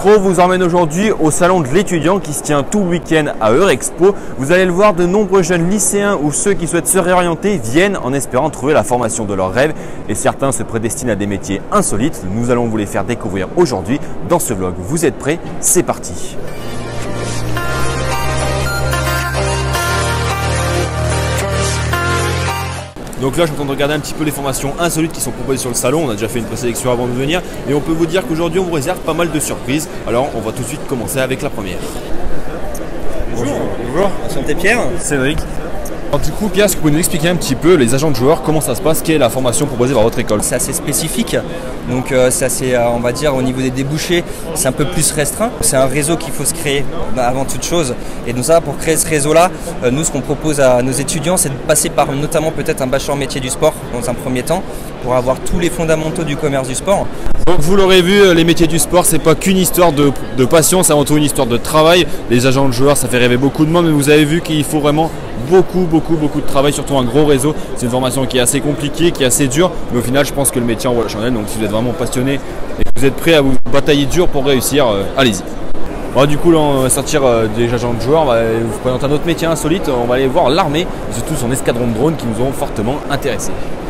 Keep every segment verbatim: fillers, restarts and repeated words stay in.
Pro vous emmène aujourd'hui au salon de l'étudiant qui se tient tout le week-end à Eurexpo. Vous allez le voir, de nombreux jeunes lycéens ou ceux qui souhaitent se réorienter viennent en espérant trouver la formation de leurs rêves et certains se prédestinent à des métiers insolites. Nous allons vous les faire découvrir aujourd'hui dans ce vlog. Vous êtes prêts? C'est parti! Donc là, je suis en train de regarder un petit peu les formations insolites qui sont proposées sur le salon. On a déjà fait une présélection avant de venir et on peut vous dire qu'aujourd'hui, on vous réserve pas mal de surprises. Alors, on va tout de suite commencer avec la première. Bonjour. Bonjour. Enchanté Pierre. Cédric. Alors du coup, Pierre, est-ce que vous pouvez nous expliquer un petit peu les agents de joueurs, comment ça se passe, quelle est la formation proposée par votre école? C'est assez spécifique, donc euh, c'est assez, euh, on va dire, au niveau des débouchés, c'est un peu plus restreint. C'est un réseau qu'il faut se créer bah, avant toute chose. Et donc ça, pour créer ce réseau-là, euh, nous, ce qu'on propose à nos étudiants, c'est de passer par notamment peut-être un bachelor métier du sport dans un premier temps, pour avoir tous les fondamentaux du commerce du sport. Donc vous l'aurez vu, les métiers du sport, c'est pas qu'une histoire de, de passion, c'est avant tout une histoire de travail. Les agents de joueurs, ça fait rêver beaucoup de monde, mais vous avez vu qu'il faut vraiment beaucoup, beaucoup, beaucoup de travail, surtout un gros réseau. C'est une formation qui est assez compliquée, qui est assez dure, mais au final, je pense que le métier en vaut la chandelle. Donc si vous êtes vraiment passionné et que vous êtes prêt à vous batailler dur pour réussir, euh, allez-y. Bon, du coup, là, on va sortir euh, des agents de joueurs, on va vous présenter un autre métier insolite. On va aller voir l'armée, et surtout son escadron de drones qui nous ont fortement intéressés.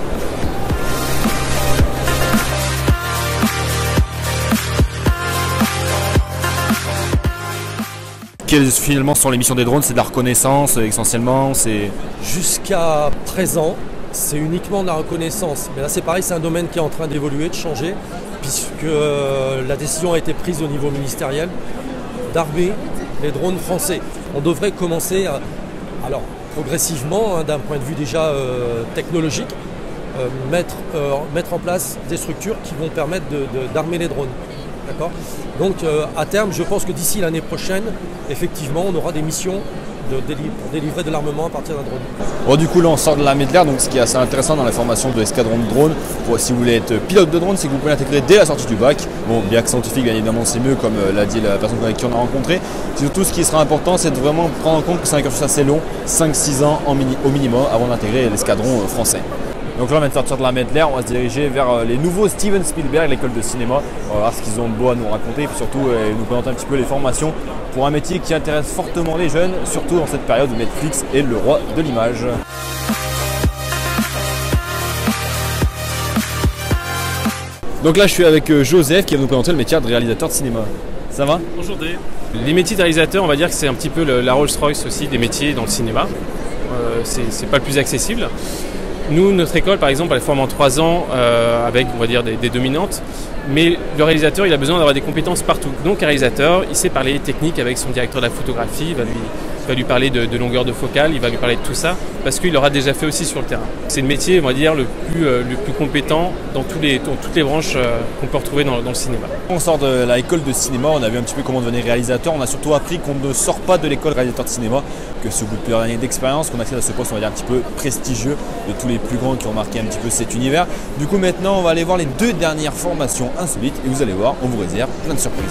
Quelles finalement sont les missions des drones? C'est de la reconnaissance essentiellement, c'est... Jusqu'à présent, c'est uniquement de la reconnaissance. Mais là c'est pareil, c'est un domaine qui est en train d'évoluer, de changer, puisque euh, la décision a été prise au niveau ministériel d'armer les drones français. On devrait commencer, à, alors progressivement, hein, d'un point de vue déjà euh, technologique, euh, mettre, euh, mettre en place des structures qui vont permettre de, de, d'armer les drones. D'accord. Donc euh, à terme, je pense que d'ici l'année prochaine, effectivement, on aura des missions de délivrer, pour délivrer de l'armement à partir d'un drone. Bon, du coup, là, on sort de l'armée de l'air, donc ce qui est assez intéressant dans la formation de l'escadron de drone, pour, si vous voulez être pilote de drone, c'est que vous pouvez l'intégrer dès la sortie du bac. Bon, bien que scientifique, bien évidemment, c'est mieux, comme euh, l'a dit la personne avec qui on a rencontré. Surtout, ce qui sera important, c'est de vraiment prendre en compte que c'est un cursus assez long, cinq six ans en mini, au minimum, avant d'intégrer l'escadron euh, français. Donc là, on vient de sortir de l'armée de l'air, on va se diriger vers les nouveaux Steven Spielberg, l'école de cinéma. On va voir ce qu'ils ont de beau à nous raconter et puis surtout euh, nous présenter un petit peu les formations pour un métier qui intéresse fortement les jeunes, surtout dans cette période où Netflix est le roi de l'image. Donc là, je suis avec Joseph qui va nous présenter le métier de réalisateur de cinéma. Ça va? Enchanté. Les métiers de réalisateur, on va dire que c'est un petit peu le, la Rolls-Royce aussi des métiers dans le cinéma. Euh, c'est pas le plus accessible. Nous, notre école, par exemple, elle forme en trois ans euh, avec, on va dire, des, des dominantes. Mais le réalisateur, il a besoin d'avoir des compétences partout. Donc, un réalisateur, il sait parler technique avec son directeur de la photographie, il va lui, il va lui parler de, de longueur de focale, il va lui parler de tout ça, parce qu'il aura déjà fait aussi sur le terrain. C'est le métier, on va dire, le plus, euh, le plus compétent dans, tous les, dans toutes les branches euh, qu'on peut retrouver dans, dans le cinéma. On sort de l'école de cinéma, on a vu un petit peu comment devenir réalisateur. On a surtout appris qu'on ne sort pas de l'école réalisateur de cinéma, que ce bout de plusieurs années d'expérience, qu'on accède à ce poste, on va dire, un petit peu prestigieux de tous les plus grands qui ont marqué un petit peu cet univers. Du coup, maintenant, on va aller voir les deux dernières formations insolites et vous allez voir, on vous réserve plein de surprises.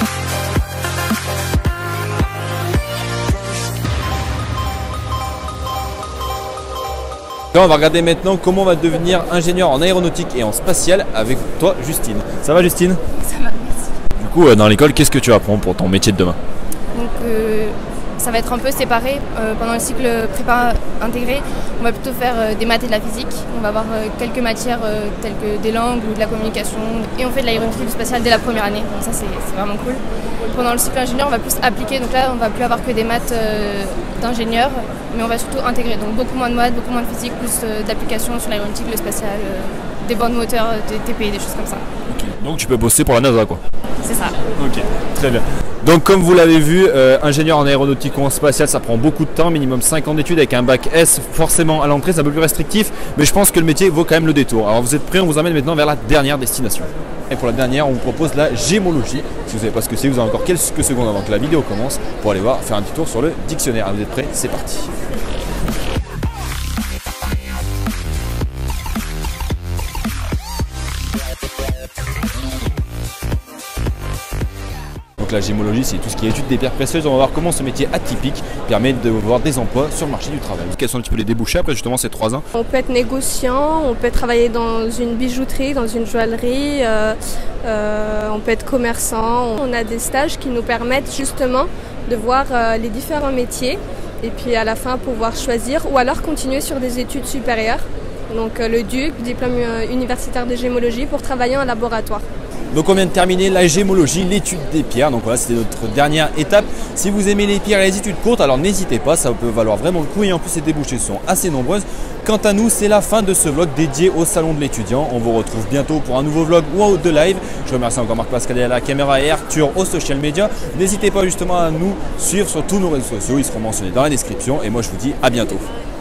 Là, on va regarder maintenant comment on va devenir ingénieur en aéronautique et en spatial avec toi, Justine. Ça va, Justine? Ça va, merci. Du coup, dans l'école, qu'est-ce que tu apprends pour ton métier de demain? Donc, euh, ça va être un peu séparé. Euh, pendant le cycle prépa intégré, on va plutôt faire euh, des maths et de la physique. On va avoir euh, quelques matières euh, telles que des langues ou de la communication. Et on fait de l'aéronautique spatiale dès la première année. Donc ça, c'est vraiment cool. Pendant le cycle ingénieur, on va plus appliquer. Donc là, on va plus avoir que des maths euh, d'ingénieur, mais on va surtout intégrer. Donc beaucoup moins de maths, beaucoup moins de physique, plus euh, d'applications sur l'aéronautique, le spatial, euh, des bandes moteurs, des T P, des choses comme ça. Okay. Donc tu peux bosser pour la NASA, quoi. C'est ça. Ok, très bien. Donc comme vous l'avez vu, euh, ingénieur en aéronautique ou en spatial, ça prend beaucoup de temps, minimum cinq ans d'études avec un bac S. Forcément à l'entrée, c'est un peu plus restrictif, mais je pense que le métier vaut quand même le détour. Alors vous êtes prêts, on vous emmène maintenant vers la dernière destination. Et pour la dernière, on vous propose la gémologie. Si vous ne savez pas ce que c'est, vous avez encore quelques secondes avant que la vidéo commence pour aller voir, faire un petit tour sur le dictionnaire. Vous êtes prêts? C'est parti. Donc la gémologie, c'est tout ce qui est étude des pierres précieuses. On va voir comment ce métier atypique permet de voir des emplois sur le marché du travail. Quels sont un petit peu les débouchés après justement ces trois ans? On peut être négociant, on peut travailler dans une bijouterie, dans une joaillerie, euh, euh, on peut être commerçant. On a des stages qui nous permettent justement de voir euh, les différents métiers et puis à la fin pouvoir choisir ou alors continuer sur des études supérieures. Donc euh, le D U C, diplôme euh, universitaire de gémologie, pour travailler en laboratoire. Donc on vient de terminer la gémologie, l'étude des pierres. Donc voilà, c'était notre dernière étape. Si vous aimez les pierres et les études courtes, alors n'hésitez pas, ça peut valoir vraiment le coup. Et en plus, les débouchés sont assez nombreuses. Quant à nous, c'est la fin de ce vlog dédié au salon de l'étudiant. On vous retrouve bientôt pour un nouveau vlog ou un autre de live. Je remercie encore Marc-Pascal à la caméra et Arthur au social media. N'hésitez pas justement à nous suivre sur tous nos réseaux sociaux. Ils seront mentionnés dans la description. Et moi, je vous dis à bientôt.